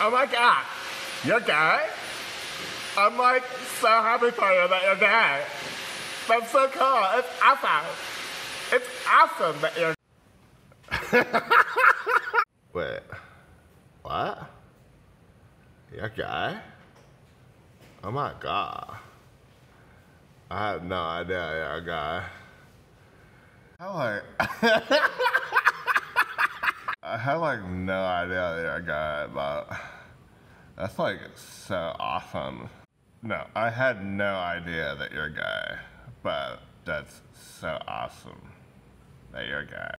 Oh my God, you're gay? I'm like so happy for you that you're gay. That's so cool. It's awesome. It's awesome that you're. Wait, what? You're gay? Oh my God. I had no idea you're a guy. I had like no idea that you're a guy, but that's like so awesome. No, I had no idea that you're a guy, but that's so awesome that you're a guy.